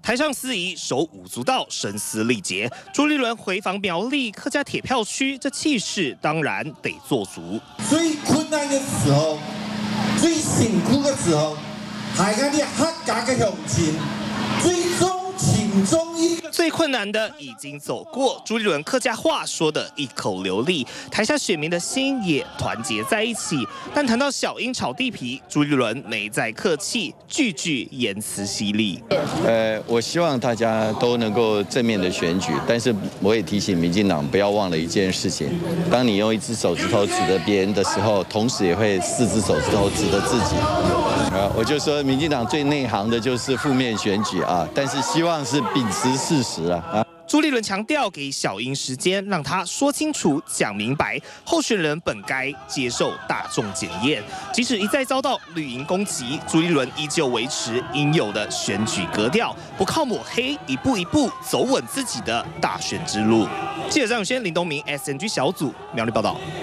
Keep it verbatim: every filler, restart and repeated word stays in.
台上司仪手舞足蹈，声嘶力竭。朱立伦回访苗栗客家铁票区，这气势当然得做足。 最困难的时候，最辛苦的时候，还有你客家的乡亲，最终请中一个。 最困难的已经走过，朱立伦客家话说得一口流利，台下选民的心也团结在一起。但谈到小英炒地皮，朱立伦没再客气，句句言辞犀利。 呃，我希望大家都能够正面的选举，但是我也提醒民进党不要忘了一件事情：当你用一只手指头指着别人的时候，同时也会四只手指头指着自己。啊，我就说民进党最内行的就是负面选举啊，但是希望是秉持事实啊啊。 朱立伦强调，给小英时间，让他说清楚、讲明白，候选人本该接受大众检验。即使一再遭到绿营攻击，朱立伦依旧维持应有的选举格调，不靠抹黑，一步一步走稳自己的大选之路。记者张永轩、林东明 S N G 小组苗栗报道。